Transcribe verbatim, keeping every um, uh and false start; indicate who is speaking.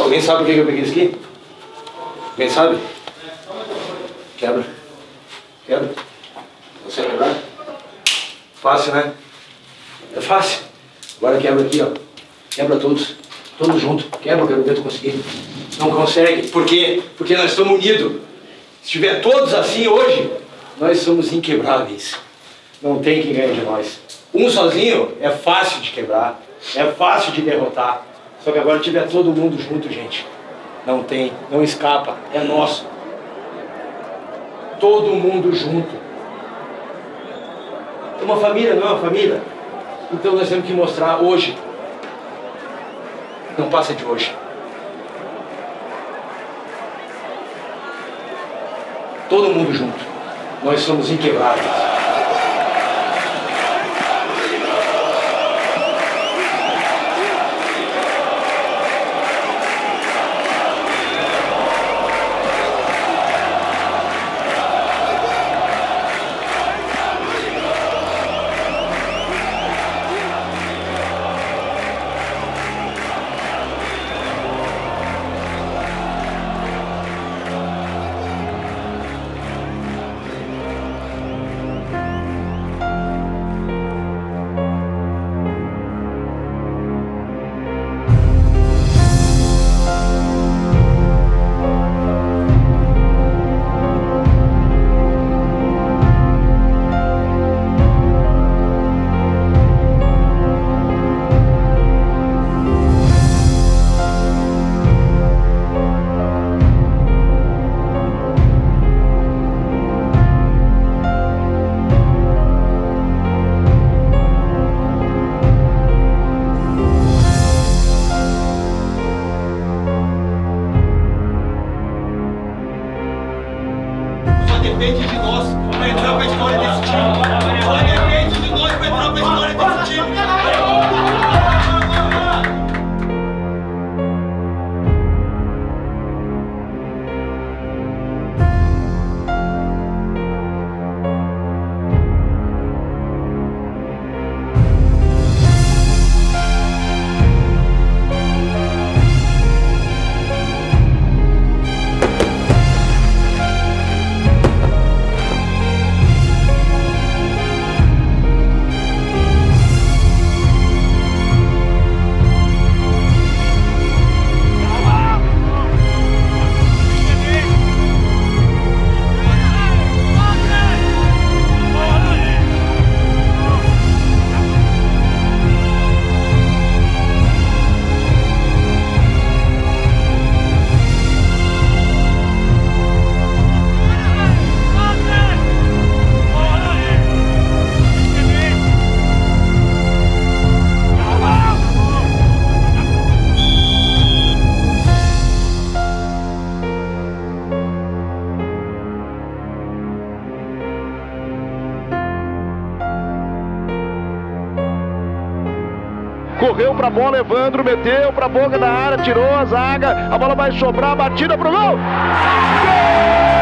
Speaker 1: Alguém sabe por que eu peguei isso aqui? Alguém sabe? Quebra. Quebra. Você quebrar? Fácil, né? É fácil. Agora quebra aqui, ó. Quebra todos. Todos juntos. Quebra, quero ver tu conseguir. Não consegue. Por quê? Porque nós estamos unidos. Se tiver todos assim hoje, nós somos inquebráveis. Não tem quem ganhe de nós. Um sozinho é fácil de quebrar. É fácil de derrotar. Só que agora tiver todo mundo junto, gente. Não tem. Não escapa. É nosso. Todo mundo junto. É uma família, não é uma família? Então nós temos que mostrar hoje. Não passa de hoje. Todo mundo junto. Nós somos inquebráveis. Depende de nós pra entrar pra história desse time. Só depende de nós pra entrar pra história desse time.
Speaker 2: Correu pra bola, Evandro meteu pra boca da área, tirou a zaga, a bola vai sobrar, batida pro gol! Gol!